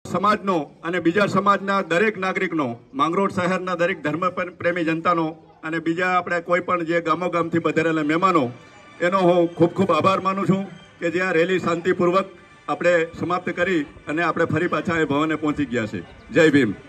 સમાજનો અને બીજા સમાજના દરેક નાગરિકનો, માંગરોળ શહેરના દરેક ધર્મપ્રેમી જનતાનો અને બીજા આપણે કોઈ પણ જે ગામોગામથી પધારેલા મહેમાનો, એનો હું ખૂબ ખૂબ આભાર માનું છું કે જ્યાં રેલી શાંતિપૂર્વક આપણે સમાપ્ત કરી અને આપણે ફરી પાછા એ ભવને પહોંચી ગયા છે. જય ભીમ.